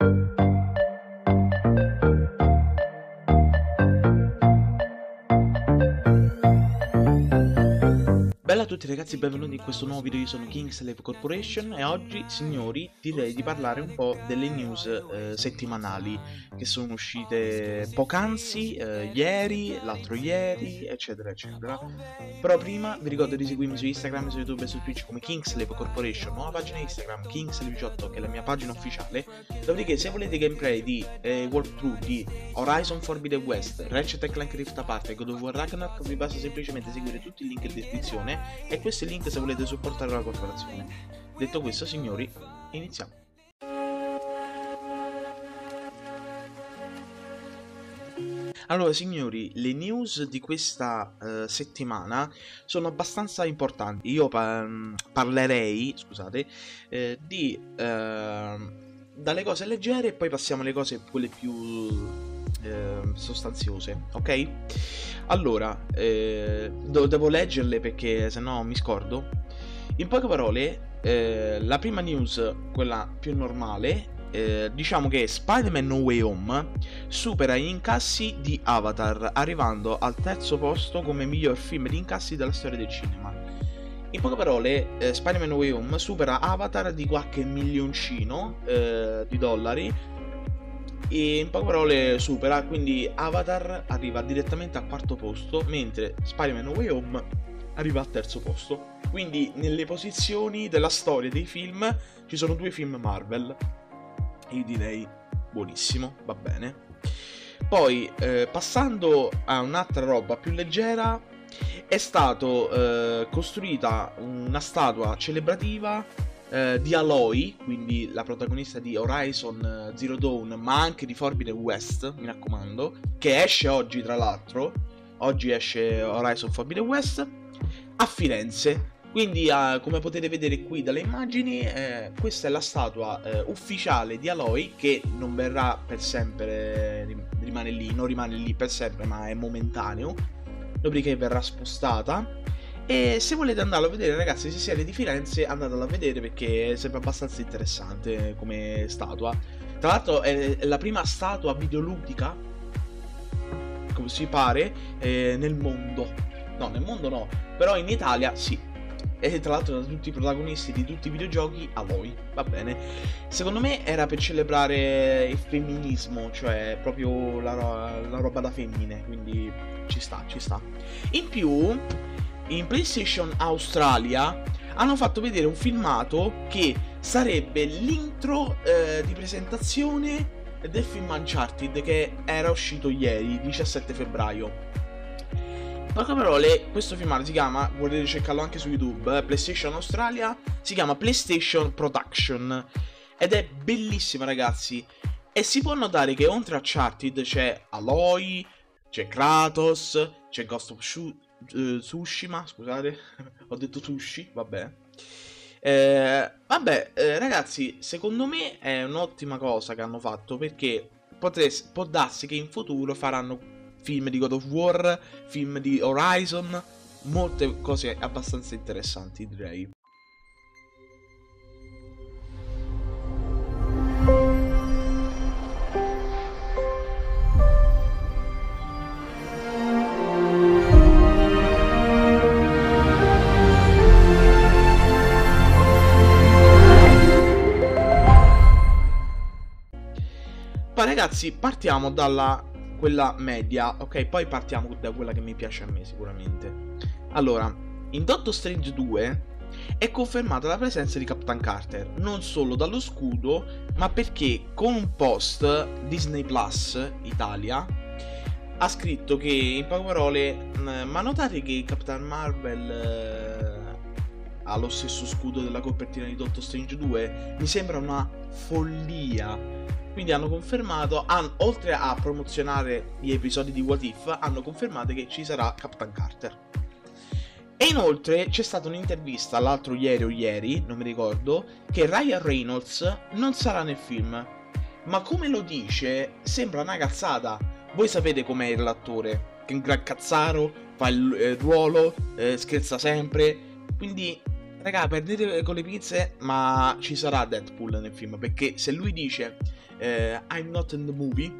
Bella a tutti ragazzi, benvenuti in questo nuovo video. Io sono Kingslave Corporation e oggi, signori, direi di parlare un po' delle news settimanali che sono uscite poc'anzi, ieri, l'altro ieri, eccetera eccetera. Però prima vi ricordo di seguirmi su Instagram, su YouTube e su Twitch come Kingslave Corporation, nuova pagina Instagram Kingslave18 che è la mia pagina ufficiale. Dopodiché se volete gameplay di walkthrough di Horizon Forbidden West, Ratchet & Clank Rift Apart e God of War Ragnarok, vi basta semplicemente seguire tutti i link in descrizione e questi link se volete supportare la corporazione. Detto questo, signori, iniziamo. Allora signori, le news di questa settimana sono abbastanza importanti. Io parlerei, scusate, dalle cose leggere e poi passiamo alle cose quelle più sostanziose, ok? Allora, devo leggerle perché sennò mi scordo. In poche parole, la prima news, quella più normale, diciamo che Spider-Man No Way Home supera gli incassi di Avatar, arrivando al terzo posto come miglior film di incassi della storia del cinema. In poche parole, Spider-Man No Way Home supera Avatar di qualche milioncino di dollari. E in poche parole supera, quindi Avatar arriva direttamente al quarto posto, mentre Spider-Man No Way Home arriva al terzo posto. Quindi nelle posizioni della storia dei film ci sono due film Marvel. Io direi buonissimo, va bene. Poi passando a un'altra roba più leggera, è stata costruita una statua celebrativa di Aloy, quindi la protagonista di Horizon Zero Dawn, ma anche di Forbidden West, mi raccomando, che esce oggi tra l'altro. Oggi esce Horizon Forbidden West a Firenze. Quindi come potete vedere qui dalle immagini, questa è la statua ufficiale di Aloy, che non verrà per sempre, rimane lì, non rimane lì per sempre, ma è momentaneo, dopodiché verrà spostata. E se volete andarlo a vedere ragazzi, se siete di Firenze andatelo a vedere perché sembra abbastanza interessante come statua. Tra l'altro è la prima statua videoludica, come si pare, nel mondo. No, nel mondo no, però in Italia sì. E tra l'altro da tutti i protagonisti di tutti i videogiochi Aloy, va bene. Secondo me era per celebrare il femminismo, cioè proprio la roba da femmine, quindi ci sta, ci sta. In più, in PlayStation Australia hanno fatto vedere un filmato che sarebbe l'intro di presentazione del film Uncharted che era uscito ieri, 17 febbraio. In poche parole, questo filmato si chiama, potete cercarlo anche su YouTube, PlayStation Australia, si chiama PlayStation Production ed è bellissima ragazzi. E si può notare che oltre a Uncharted c'è Aloy, c'è Kratos, c'è Ghost of Tsushima, scusate, ho detto sushi, vabbè. Ragazzi, secondo me è un'ottima cosa che hanno fatto, perché può darsi che in futuro faranno film di God of War, film di Horizon, molte cose abbastanza interessanti direi. Poi ragazzi partiamo dalla quella media, ok? Poi partiamo da quella che mi piace a me sicuramente. Allora, in Doctor Strange 2 è confermata la presenza di Captain Carter, non solo dallo scudo, ma perché con un post Disney Plus Italia ha scritto che, in poche parole, ma notate che Captain Marvel ha lo stesso scudo della copertina di Doctor Strange 2? Mi sembra una follia. Quindi hanno confermato, oltre a promozionare gli episodi di What If, hanno confermato che ci sarà Captain Carter. E inoltre c'è stata un'intervista l'altro ieri o ieri, non mi ricordo, che Ryan Reynolds non sarà nel film. Ma come lo dice, sembra una cazzata. Voi sapete com'è l'attore, che è un gran cazzaro, fa il ruolo, scherza sempre. Quindi Raga, prendete con le pinze, ma ci sarà Deadpool nel film, perché se lui dice I'm not in the movie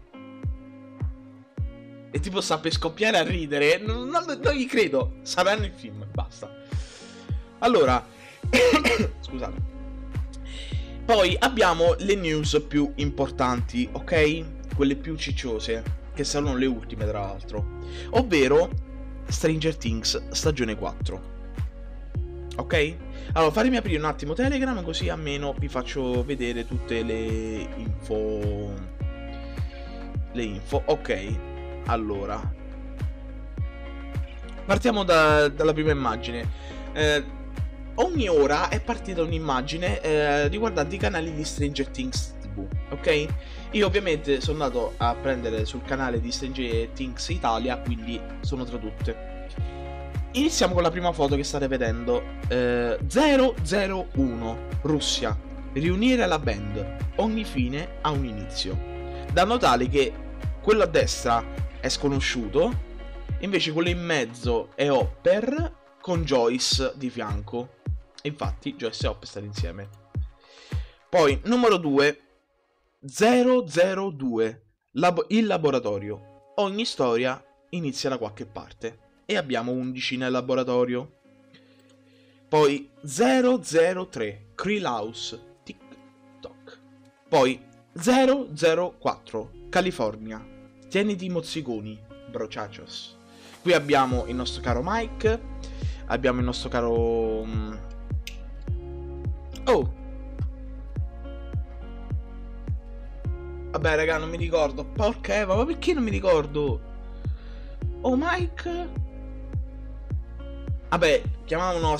e tipo sta per scoppiare a ridere, non gli credo, sarà nel film, basta. Allora, scusate. Poi abbiamo le news più importanti, ok? Quelle più cicciose, che saranno le ultime tra l'altro, ovvero Stranger Things stagione 4. Ok? Allora fatemi aprire un attimo Telegram, così almeno vi faccio vedere tutte le info. Ok, allora partiamo dalla prima immagine. Ogni ora è partita un'immagine riguardante i canali di Stranger Things TV, ok? Io ovviamente sono andato a prendere sul canale di Stranger Things Italia, quindi sono tradotte. Iniziamo con la prima foto che state vedendo. 001 Russia. Riunire la band. Ogni fine ha un inizio. Da notare che quello a destra è sconosciuto, invece quello in mezzo è Hopper con Joyce di fianco. Infatti Joyce e Hopper stanno insieme. Poi numero 2, 002 il laboratorio. Ogni storia inizia da qualche parte e abbiamo 11 nel laboratorio. Poi 003 Krill House TikTok. Poi 004 California. Tieniti mozziconi, brochachos. Qui abbiamo il nostro caro Mike. Abbiamo il nostro caro oh, vabbè raga, non mi ricordo. Porca Eva, ma perché non mi ricordo? Oh Mike. Vabbè, chiamavano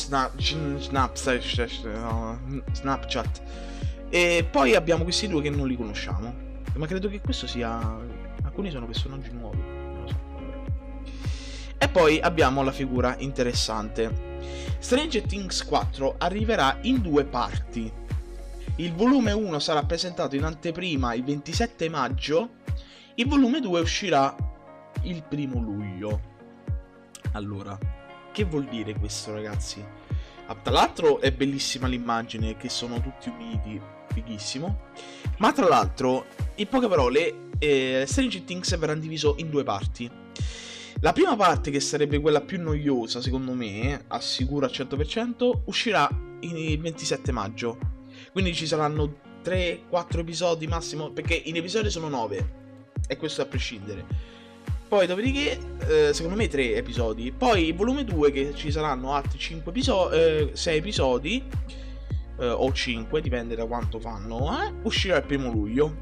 Snapchat. E poi abbiamo questi due che non li conosciamo, ma credo che questo sia... alcuni sono personaggi nuovi, non lo so. E poi abbiamo la figura interessante. Stranger Things 4 arriverà in 2 parti. Il volume 1 sarà presentato in anteprima il 27 maggio. Il volume 2 uscirà il 1 luglio. Allora, che vuol dire questo, ragazzi? Tra l'altro è bellissima l'immagine, che sono tutti uniti, fighissimo. Ma tra l'altro, in poche parole, Stranger Things verrà diviso in 2 parti. La prima parte, che sarebbe quella più noiosa, secondo me, assicuro al 100%, uscirà il 27 maggio. Quindi ci saranno 3-4 episodi massimo, perché in episodi sono 9, e questo a prescindere. Poi dopodiché, secondo me 3 episodi. Poi il volume 2, che ci saranno altri 6 episodi, o 5, dipende da quanto fanno, uscirà il 1 luglio.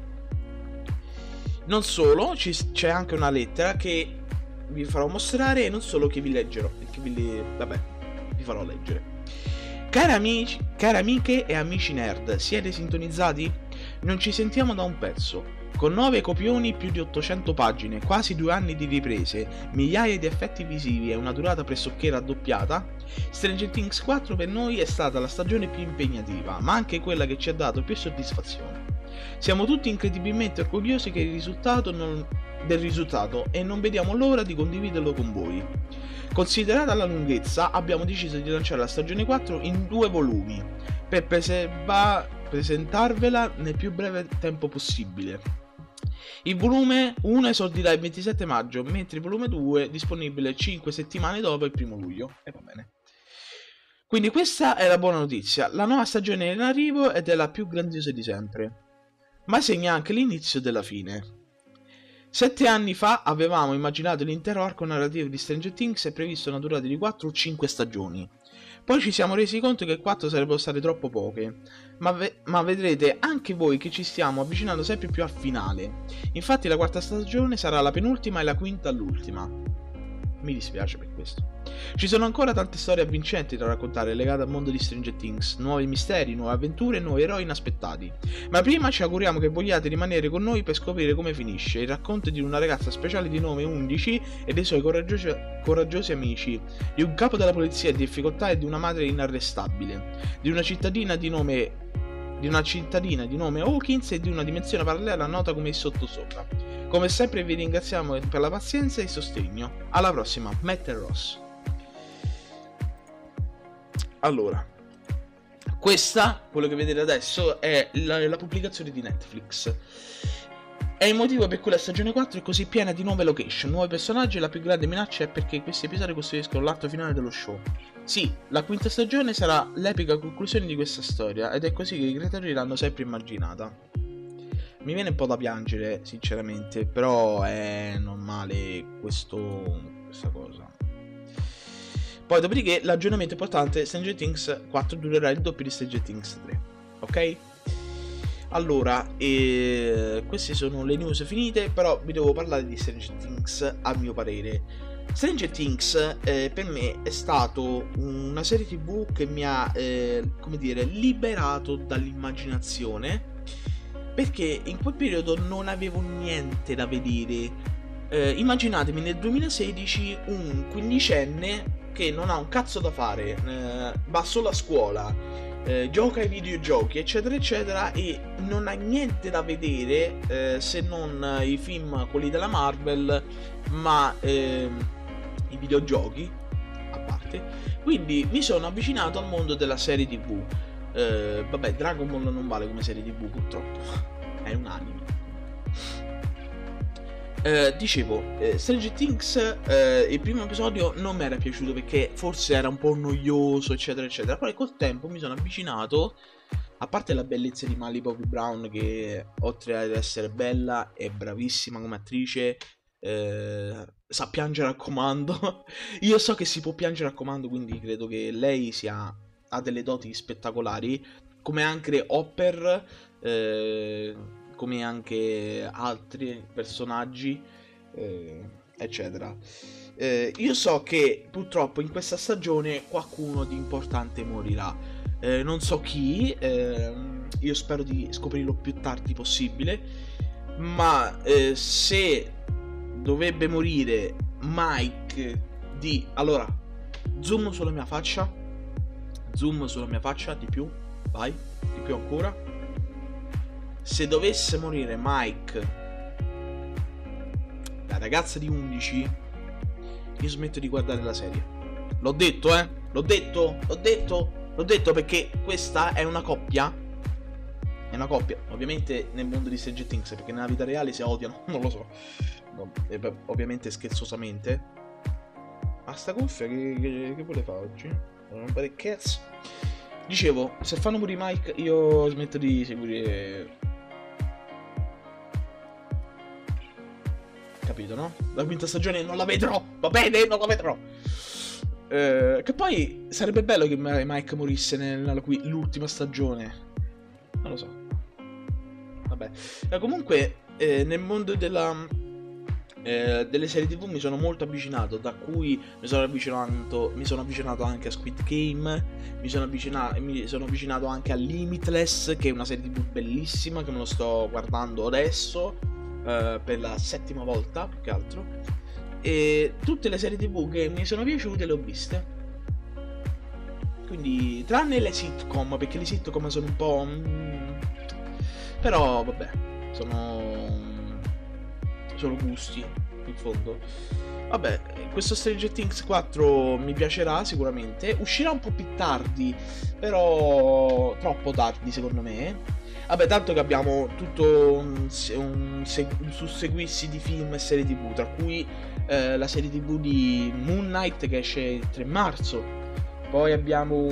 Non solo, c'è anche una lettera che vi farò mostrare, e non solo che vi leggerò, che vi farò leggere. Cari amici, cari amiche e amici nerd, siete sintonizzati? Non ci sentiamo da un pezzo. Con 9 copioni, più di 800 pagine, quasi 2 anni di riprese, migliaia di effetti visivi e una durata pressoché raddoppiata, Stranger Things 4 per noi è stata la stagione più impegnativa, ma anche quella che ci ha dato più soddisfazione. Siamo tutti incredibilmente orgogliosi del risultato e non vediamo l'ora di condividerlo con voi. Considerata la lunghezza, abbiamo deciso di lanciare la stagione 4 in 2 volumi, per presentarvela nel più breve tempo possibile. Il volume 1 esordirà il 27 maggio, mentre il volume 2 è disponibile 5 settimane dopo il 1 luglio. E va bene. Quindi questa è la buona notizia. La nuova stagione è in arrivo ed è la più grandiosa di sempre, ma segna anche l'inizio della fine. 7 anni fa avevamo immaginato l'intero arco narrativo di Stranger Things e previsto una durata di 4 o 5 stagioni. Poi ci siamo resi conto che 4 sarebbero state troppo poche, ma vedrete anche voi che ci stiamo avvicinando sempre più al finale. Infatti la 4ª stagione sarà la penultima e la 5ª l'ultima. Mi dispiace per questo. Ci sono ancora tante storie avvincenti da raccontare legate al mondo di Stranger Things, nuovi misteri, nuove avventure e nuovi eroi inaspettati. Ma prima ci auguriamo che vogliate rimanere con noi per scoprire come finisce il racconto di una ragazza speciale di nome 11 e dei suoi coraggiosi amici, di un capo della polizia in difficoltà e di una madre inarrestabile, di una cittadina di nome Hawkins e di una dimensione parallela nota come il sottosopra. Come sempre vi ringraziamo per la pazienza e il sostegno. Alla prossima, Matt e Ross. Allora, questa, quello che vedete adesso, è la pubblicazione di Netflix. È il motivo per cui la stagione 4 è così piena di nuove location, nuovi personaggi, e la più grande minaccia è perché questi episodi costituiscono l'atto finale dello show. Sì, la quinta stagione sarà l'epica conclusione di questa storia, ed è così che i creatori l'hanno sempre immaginata. Mi viene un po' da piangere, sinceramente, però è normale questa cosa. Poi, dopodiché, l'aggiornamento importante, Stranger Things 4 durerà il doppio di Stranger Things 3, ok? Allora, queste sono le news finite, però vi devo parlare di Stranger Things, a mio parere. Stranger Things per me è stato una serie TV che mi ha, come dire, liberato dall'immaginazione, perché in quel periodo non avevo niente da vedere. Immaginatemi nel 2016 un quindicenne che non ha un cazzo da fare, va solo a scuola, gioca ai videogiochi, eccetera eccetera, e non ha niente da vedere se non i film, quelli della Marvel, ma i videogiochi a parte. Quindi mi sono avvicinato al mondo della serie TV. Vabbè, Dragon Ball non vale come serie TV, purtroppo, è un anime. Dicevo, Stranger Things, il primo episodio non mi era piaciuto perché forse era un po' noioso, eccetera eccetera. Poi col tempo mi sono avvicinato, a parte la bellezza di Millie Bobby Brown, che oltre ad essere bella è bravissima come attrice, sa piangere a comando. Io so che si può piangere a comando, quindi credo che lei ha delle doti spettacolari, come anche Hopper, come anche altri personaggi, eccetera. Io so che purtroppo in questa stagione qualcuno di importante morirà. Non so chi, io spero di scoprirlo più tardi possibile, ma se dovrebbe morire Mike di... Allora, zoom sulla mia faccia, di più, vai, di più ancora. Se dovesse morire Mike, la ragazza di 11, io smetto di guardare la serie. L'ho detto, l'ho detto perché questa è una coppia. È una coppia, ovviamente nel mondo di Stranger Things, perché nella vita reale si odiano, non lo so. No, ovviamente scherzosamente. Ma sta cuffia che vuole fare oggi? Non fare cazzo. Dicevo, se fanno morire Mike, io smetto di seguire. Capito, no? La quinta stagione non la vedrò, va bene? Non la vedrò. Che poi sarebbe bello che Mike morisse nell'ultima stagione. Non lo so. Vabbè. Comunque, nel mondo delle serie TV mi sono molto avvicinato, da cui mi sono avvicinato anche a Squid Game, mi sono avvicinato anche a Limitless, che è una serie TV bellissima, che me lo sto guardando adesso. Per la 7ª volta, più che altro. E tutte le serie TV che mi sono piaciute le ho viste. Quindi, tranne le sitcom, perché le sitcom sono un po'... però, vabbè, sono gusti, in fondo. Vabbè, questo Stranger Things 4 mi piacerà sicuramente. Uscirà un po' più tardi, però troppo tardi secondo me. Vabbè, tanto che abbiamo tutto un susseguirsi di film e serie TV, tra cui la serie TV di Moon Knight che esce il 3 marzo. Poi abbiamo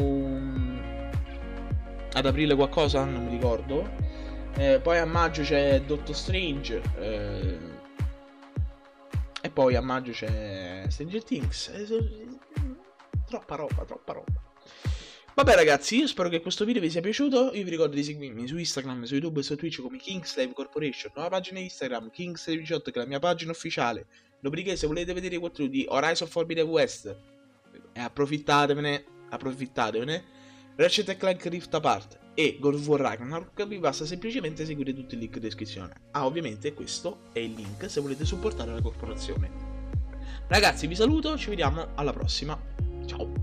ad aprile qualcosa, non mi ricordo. Poi a maggio c'è Doctor Strange. E poi a maggio c'è Stranger Things. Troppa roba. Vabbè ragazzi, io spero che questo video vi sia piaciuto. Io vi ricordo di seguirmi su Instagram, su YouTube e su Twitch come Kingslave Corporation. Nuova pagina Instagram, Kingslave18, che è la mia pagina ufficiale. Dopodiché, se volete vedere i contenuti di Horizon Forbidden West, approfittatevene. Ratchet & Clank Rift Apart e God of War Ragnarok, vi basta semplicemente seguire tutti i link in descrizione. Ovviamente questo è il link se volete supportare la corporazione. Ragazzi, vi saluto, ci vediamo alla prossima. Ciao.